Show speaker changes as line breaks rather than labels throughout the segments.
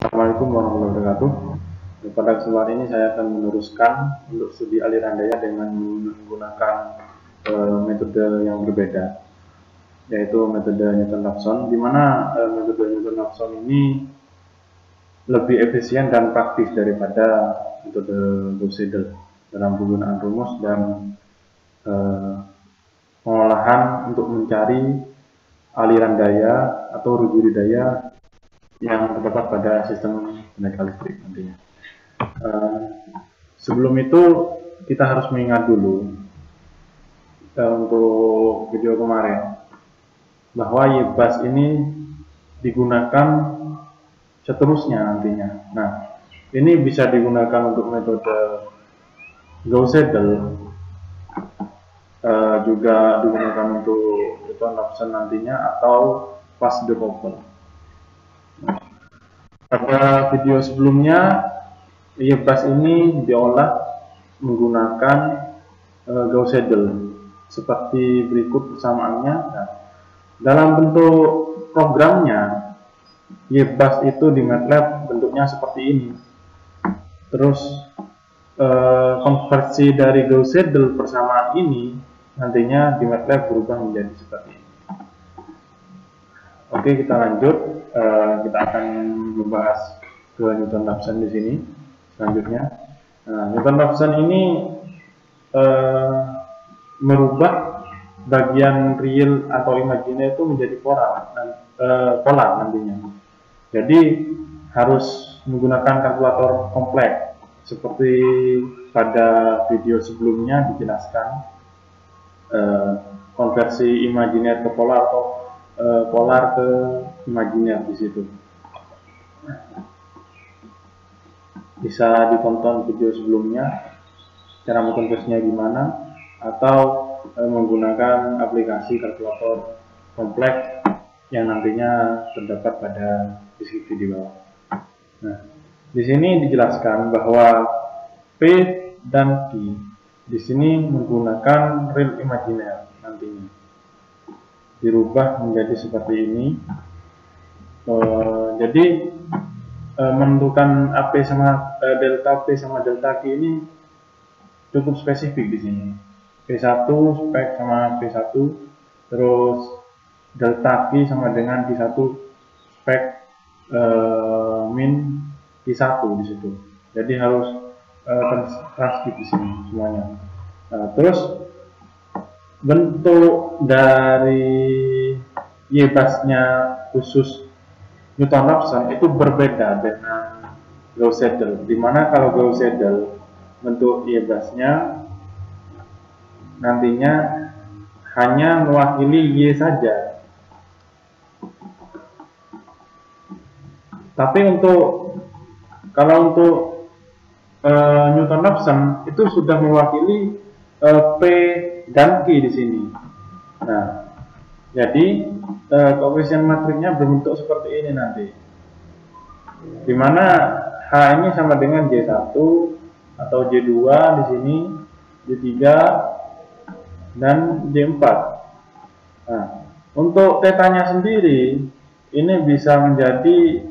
Assalamualaikum warahmatullahi wabarakatuh. Pada kesempatan ini saya akan meneruskan untuk studi aliran daya dengan menggunakan metode yang berbeda, yaitu metode Newton-Raphson, di mana metode Newton-Raphson ini lebih efisien dan praktis daripada metode Gauss-Seidel dalam penggunaan rumus dan pengolahan untuk mencari aliran daya atau rujuri daya yang terdapat pada sistem tenaga listrik nantinya. Sebelum itu kita harus mengingat dulu untuk video kemarin bahwa YBUS ini digunakan seterusnya nantinya. Nah, ini bisa digunakan untuk metode Gauss-Seidel, juga digunakan untuk Newton-Raphson nantinya, atau fast decouple. Pada video sebelumnya, YBUS ini diolah menggunakan Gauss-Seidel seperti berikut persamaannya. Nah, dalam bentuk programnya, YBUS itu di MATLAB bentuknya seperti ini. Terus konversi dari Gauss-Seidel persamaan ini nantinya di MATLAB berubah menjadi seperti ini. Oke, kita lanjut. Kita akan membahas ke Newton-Raphson di sini selanjutnya. Newton-Raphson ini merubah bagian real atau imajiner itu menjadi polar nantinya. Jadi harus menggunakan kalkulator kompleks seperti pada video sebelumnya dijelaskan, konversi imajiner ke polar atau polar ke imajiner di situ. Bisa ditonton video sebelumnya cara mengkonversinya gimana, atau menggunakan aplikasi kalkulator kompleks yang nantinya terdapat pada deskripsi di bawah. Nah, di sini dijelaskan bahwa P dan Q di sini menggunakan real imajiner nantinya. Dirubah menjadi seperti ini. Jadi menentukan AP sama delta P sama delta Q ini cukup spesifik di sini. P1 spek sama P1, terus delta Q sama dengan Q1 spek min Q1 di situ. Jadi harus transkrip di sini semuanya. Terus bentuk dari YBUS-nya khusus Newton-Raphson itu berbeda dengan Gauss-Seidel, dimana kalau Gauss-Seidel bentuk YBUS-nya nantinya hanya mewakili Y saja. Tapi kalau untuk Newton-Raphson itu sudah mewakili P dan Q di sini. Nah, jadi koefisien matriknya berbentuk seperti ini nanti, dimana H ini sama dengan J1 atau J2 di sini, J3 dan J4. Nah, untuk tetanya sendiri ini bisa menjadi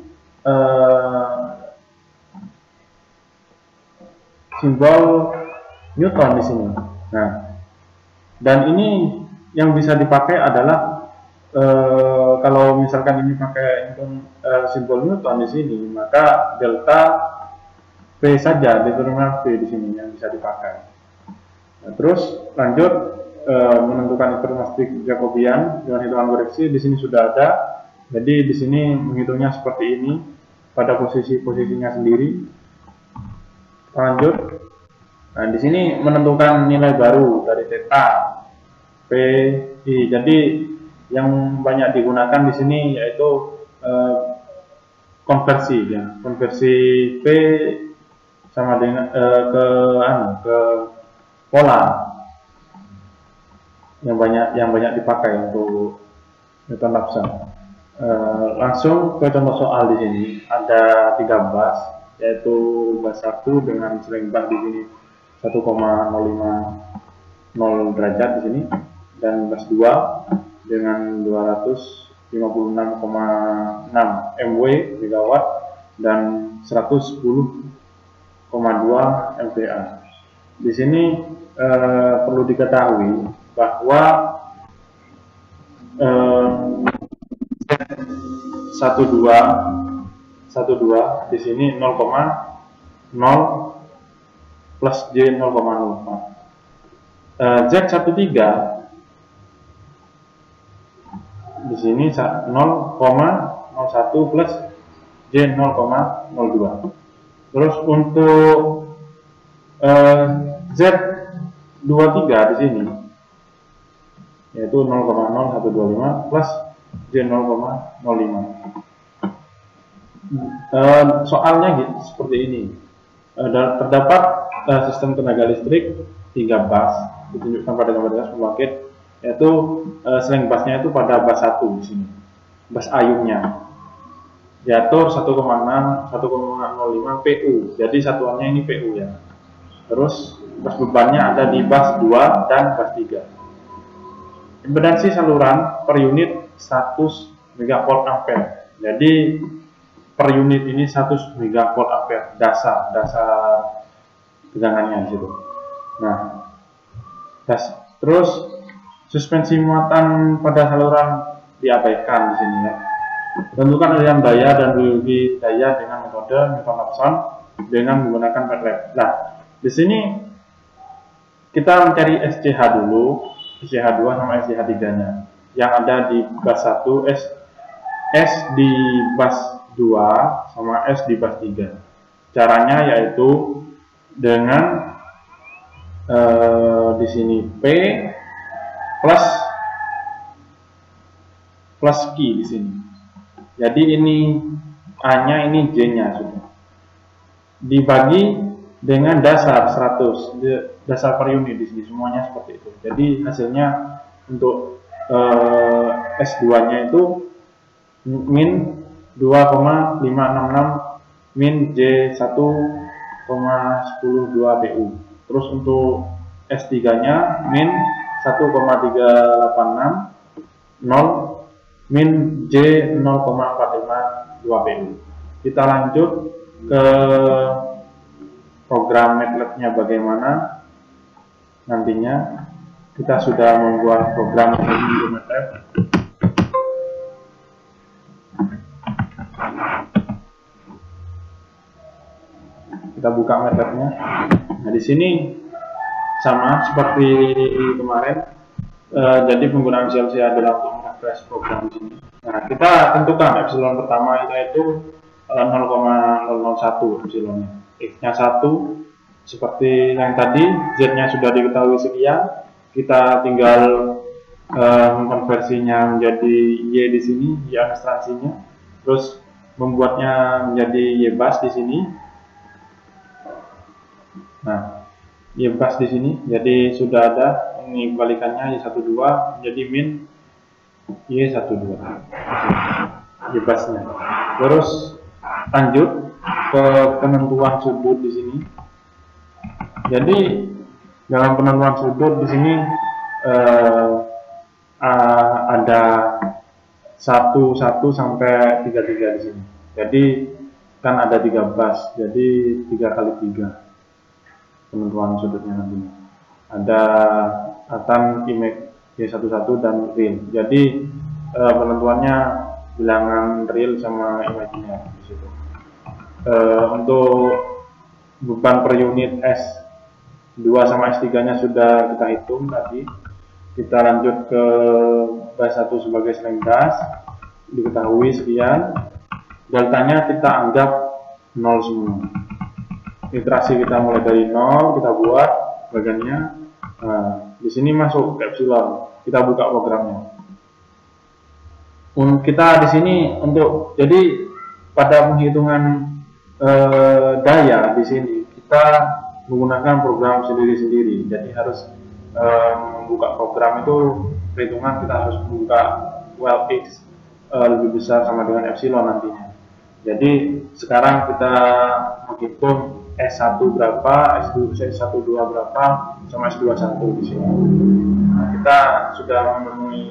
simbol Newton di sini. Nah, dan ini yang bisa dipakai adalah kalau misalkan ini pakai simbol Newton di sini, maka delta P saja, determinan P di sini yang bisa dipakai. Nah, terus lanjut menentukan informasi Jacobian dengan hitungan koreksi di sini sudah ada. Jadi di sini menghitungnya seperti ini pada posisinya sendiri. Lanjut. Nah, di sini menentukan nilai baru dari theta, P, I. Jadi yang banyak digunakan di sini yaitu konversi, ya. Konversi P sama dengan ke polar yang banyak dipakai untuk Newton-Raphson. Langsung ke contoh soal di sini. Ada 3 bus, yaitu bus 1 dengan selebar di sini 1,050 derajat di sini, dan bus 2 dengan 256,6 MW megawatt dan 110,2 MVA. Di sini perlu diketahui bahwa 12 di sini 0,0 plus J 0,04. Z13 di sini 0,01 plus J 0,02. Terus untuk Z23 di sini yaitu 0,0125 plus J 0,05. Soalnya gitu, seperti ini. Terdapat sistem tenaga listrik 3 bus ditunjukkan pada gambar atas pembangkit, yaitu seling busnya itu pada bus 1 di sini, bus ayunnya diatur 1,6 1,05 PU, jadi satuannya ini PU ya. Terus bus bebannya ada di bus 2 dan bus 3. Impedansi saluran per unit 100 megavolt ampere. Jadi per unit ini 100 megavolt ampere, dasar tegangannya di situ. Nah, terus suspensi muatan pada saluran diabaikan di sini ya. Tentukan aliran daya dan biologi daya dengan metode Newton Raphson dengan menggunakan MATLAB. Nah, di sini kita mencari SCH dulu, SCH2 sama SCH3-nya yang ada di bus 1, S di bus 2 sama S di bus 3. Caranya yaitu dengan di sini P plus Q di sini. Jadi ini A-nya, ini J-nya sudah. Dibagi dengan dasar 100, dasar per unit di sini semuanya seperti itu. Jadi hasilnya untuk S2-nya itu min 2,566 min J 1,102 PU. Terus untuk S3-nya min 1,386 0 min J 0,452 PU. Kita lanjut ke program MATLAB-nya bagaimana nantinya. Kita sudah membuat program di MATLAB. Kita buka MATLAB-nya. Nah, di sini sama seperti kemarin. Jadi penggunaan CLC adalah untuk merefresh program di sini. Nah, kita tentukan epsilon pertama yaitu 0,001 epsilonnya. X-nya 1 seperti yang tadi, Z-nya sudah diketahui sekian. Kita tinggal mengkonversinya menjadi Y di sini, Y administrasinya. Terus membuatnya menjadi Y bus di sini. Nah, Y bus di sini, jadi sudah ada. Ini kebalikannya Y12 menjadi min Y12 Y busnya. Terus lanjut ke penentuan sudut di sini. Jadi dalam penentuan sudut di sini ada 1 sampai 33 di sini. Jadi kan ada 3 bus, jadi 3 kali 3 penentuan sudutnya nantinya. Ada atan, image Y11 dan real. Jadi penentuannya bilangan real sama image-nya di situ. Untuk beban per unit S2 sama S3-nya sudah kita hitung tadi. Kita lanjut ke bus 1 sebagai seling gas, diketahui sekian. Deltanya kita anggap 0 semua. Iterasi kita mulai dari 0, kita buat bagiannya. Nah, di sini masuk ke epsilon. Kita buka programnya. Kita di sini untuk jadi pada penghitungan daya di sini kita menggunakan program sendiri-sendiri. Jadi harus membuka program itu perhitungan kita harus membuka well X lebih besar sama dengan epsilon nantinya. Jadi sekarang kita menghitung S1 berapa, S12 berapa, sama S21 di sini. Nah, kita sudah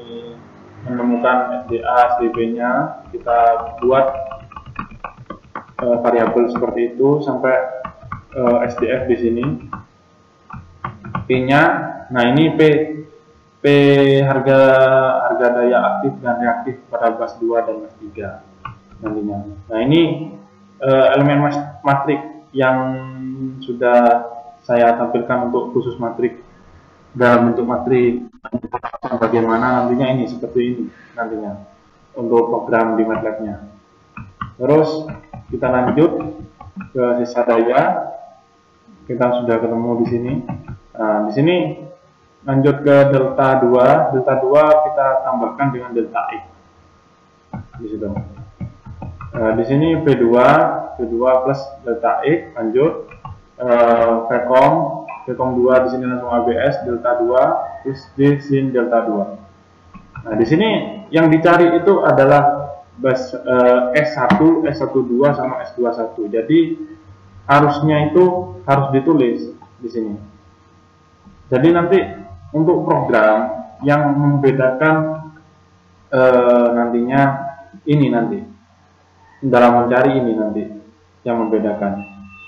menemukan SDA, SDB-nya. Kita buat variabel seperti itu sampai SDF di sini. P-nya, nah ini P harga daya aktif dan reaktif pada bus 2 dan bus 3 nantinya. Nah ini elemen matrik yang sudah saya tampilkan untuk khusus matrik dalam bentuk matrik bagaimana nantinya ini seperti ini nantinya untuk program di MATLAB-nya. Terus kita lanjut ke sisa daya, kita sudah ketemu di sini. Nah, di sini lanjut ke delta 2. Delta 2 kita tambahkan dengan delta X di situ. Di sini P2 plus delta X, lanjut Vcom 2 di sini langsung ABS delta 2 plus D sin delta 2. Nah, di sini yang dicari itu adalah bus S1, S12 sama S21. Jadi harusnya itu harus ditulis di sini. Jadi nanti untuk program yang membedakan nantinya ini nanti dalam mencari ini nanti yang membedakan.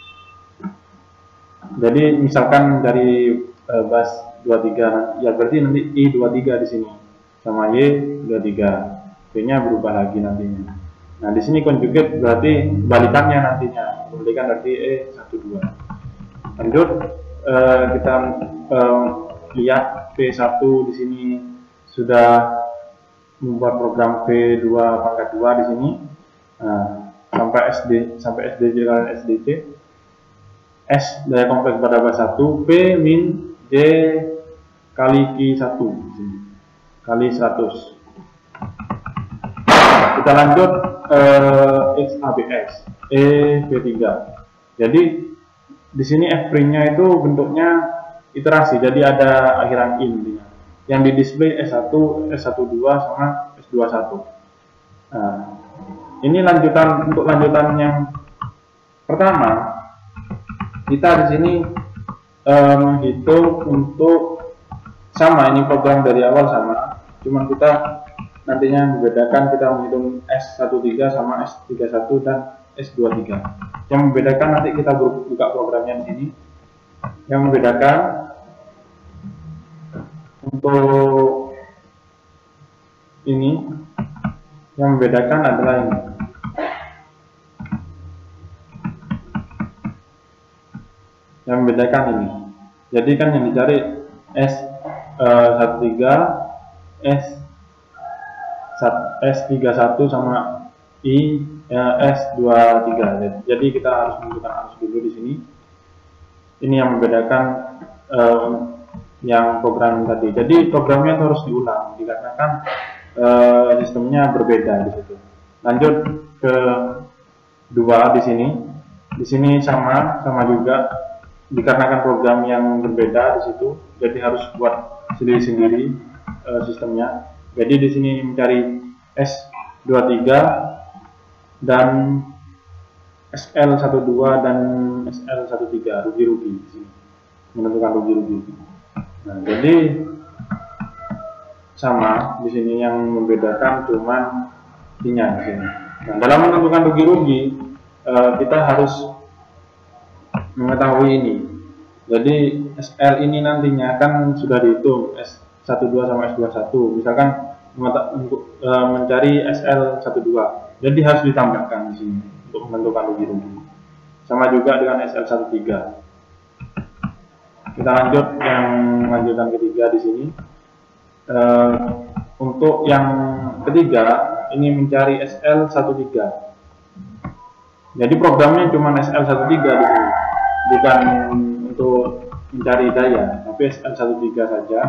Jadi misalkan dari bus 23 ya berarti nanti I23 di sini sama Y23. B-nya berubah lagi nantinya. Nah, di sini conjugate berarti kebalikannya nantinya. Kebalikan dari E12. Lanjut kita lihat P1 di sini sudah membuat program P2 pangkat 2 di sini. Nah, sampai SDC kalian SDC. S daya kompleks pada bus 1, P min D kali Q1 di sini. Kali 100. Kita lanjut XABS EV3. Jadi di sini F-nya itu bentuknya iterasi, jadi ada akhiran in yang di display S1, S12 sama S21. Nah, ini untuk lanjutan yang pertama kita di sini menghitung untuk sama, ini program dari awal sama, cuman kita nantinya membedakan kita menghitung S13 sama S31 dan S23. Yang membedakan nanti kita buka programnya di sini. Yang membedakan untuk ini, yang membedakan adalah ini. Yang membedakan ini. Jadi kan yang dicari S13, S31 sama S23. Jadi kita harus menentukan arus dulu di sini. Ini yang membedakan yang program tadi. Jadi programnya itu harus diulang dikarenakan sistemnya berbeda di situ. Lanjut ke 2 di sini. Di sini sama juga dikarenakan program yang berbeda di situ. Jadi harus buat sendiri-sendiri sistemnya. Jadi di sini mencari S23 dan SL12 dan SL13 rugi-rugi di sini. Menentukan rugi-rugi. Nah, jadi sama di sini yang membedakan cuman ininya di sini. Nah, dalam menentukan rugi-rugi kita harus mengetahui ini. Jadi SL ini nantinya kan sudah dihitung S12 sama S21. Misalkan untuk mencari SL12, jadi harus ditambahkan di sini untuk menentukan rugi-rugi. Sama juga dengan SL13. Kita lanjut yang lanjutan ketiga di sini. Untuk yang ketiga ini mencari SL13. Jadi programnya cuma SL13 di sini, bukan untuk mencari daya, tapi SL13 saja.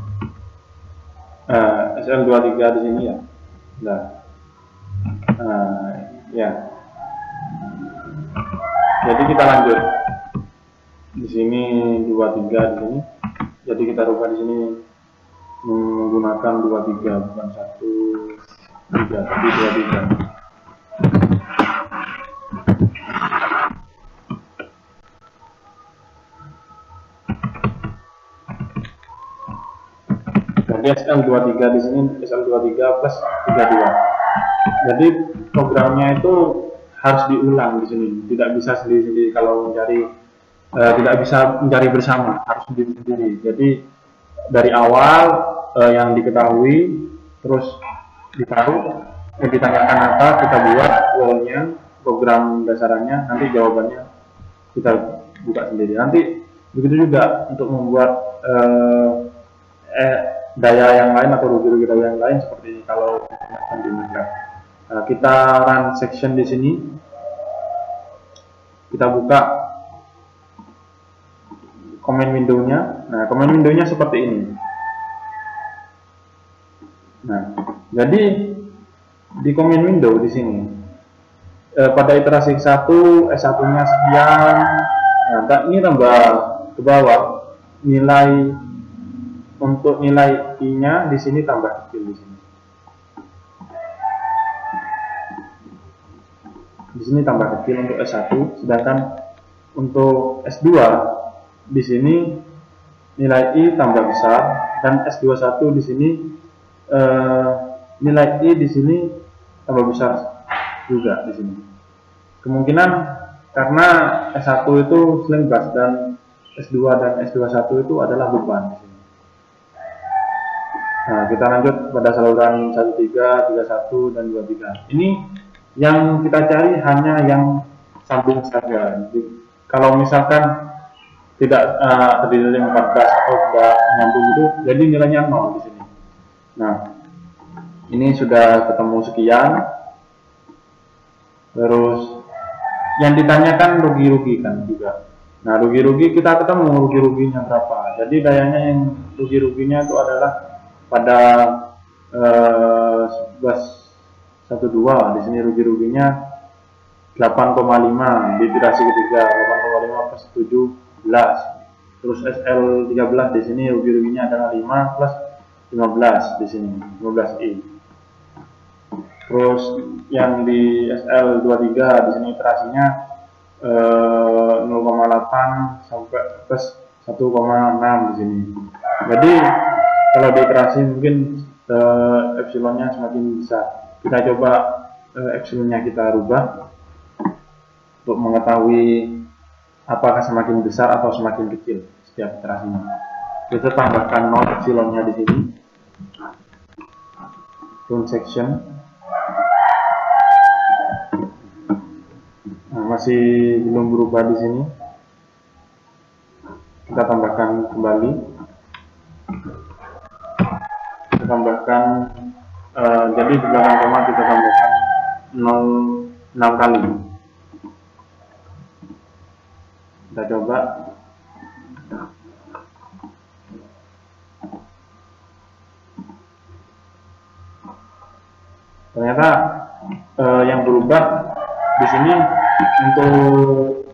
SL23 di sini ya. Nah, ya. Jadi kita lanjut. Di sini 23 di sini. Jadi kita rubah di sini menggunakan 23 bukan 1 3 tapi 23. Jadi SL23 di sini SL23 plus 32. Jadi programnya itu harus diulang di sini, tidak bisa sendiri-sendiri kalau mencari, tidak bisa mencari bersama, harus sendiri-sendiri. Jadi dari awal yang diketahui, terus ditaruh, ditanyakan apa, kita buat wall-nya, program dasarannya, nanti jawabannya kita buka sendiri. Nanti begitu juga untuk membuat daya yang lain atau rugi-rugi daya yang lain seperti ini. Kalau di Minecraft, kita run section di sini, kita buka command window-nya. Nah, command window-nya seperti ini. Nah, jadi di command window di sini pada iterasi 1 S1-nya sekian. Nah, ini tambah ke bawah, nilai untuk nilai I-nya di sini tambah kecil di sini. Di sini tambah kecil untuk S1, sedangkan untuk S2 di sini nilai I tambah besar, dan S21 di sini nilai I di sini tambah besar juga di sini. Kemungkinan karena S1 itu sling bus dan S2 dan S21 itu adalah beban di sini. Nah, kita lanjut pada saluran 13, 31 dan 23. Ini yang kita cari hanya yang sambung saja. Jadi, kalau misalkan tidak terdiri dari 14 atau tidak nyambung itu, jadi nilainya 0 di sini. Nah, ini sudah ketemu sekian. Terus yang ditanyakan rugi-rugi kan juga. Nah, rugi-rugi kita ketemu rugi-ruginya berapa. Jadi dayanya yang rugi-ruginya itu adalah pada 1112 di sini rugi-ruginya 8,5 di iterasi ketiga, 8,5 plus 17. Terus SL13 di sini rugi-ruginya adalah 5 plus 15 di sini, 15i. Terus yang di SL23 di sini iterasinya 0,8 sampai plus 1,6 di sini. Jadi kalau diiterasi mungkin epsilonnya semakin besar. Kita coba epsilonnya kita rubah untuk mengetahui apakah semakin besar atau semakin kecil setiap iterasinya. Kita tambahkan 0 epsilonnya di sini. Run section. Nah, masih belum berubah di sini. Kita tambahkan kembali. Kita tambahkan jadi di belakang koma kita tambahkan 6 kali. Kita coba. Ternyata yang berubah di sini untuk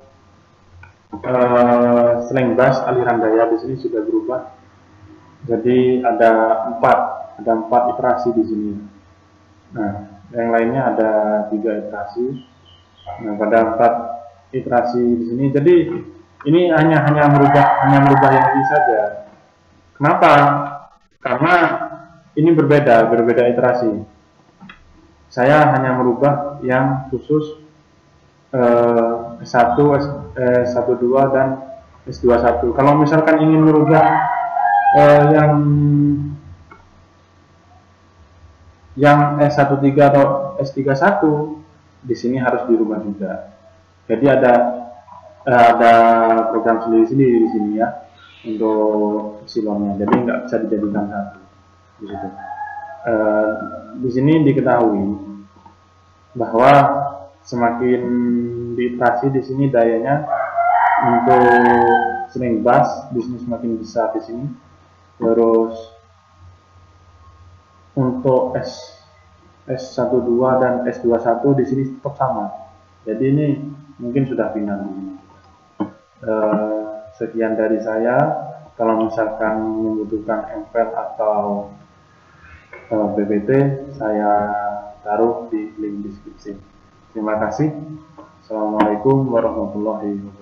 sling bus aliran daya di sini sudah berubah. Jadi ada 4 iterasi di sini. Nah, yang lainnya ada 3 iterasi. Nah, pada 4 iterasi di sini. Jadi ini hanya merubah yang ini saja. Kenapa? Karena ini berbeda iterasi. Saya hanya merubah yang khusus S1, S12 dan S21. Kalau misalkan ingin merubah yang S13 atau S31 di sini harus dirubah juga. Jadi ada program sendiri di sini ya untuk epsilonnya. Jadi nggak bisa dijadikan satu di situ. Di sini diketahui bahwa semakin diiterasi di sini dayanya untuk sling bus di sini semakin besar di sini. Terus untuk S12 dan S21 di sini tetap sama. Jadi ini mungkin sudah final. Sekian dari saya. Kalau misalkan membutuhkan MPEL atau BPT, saya taruh di link deskripsi. Terima kasih. Assalamualaikum warahmatullahi wabarakatuh.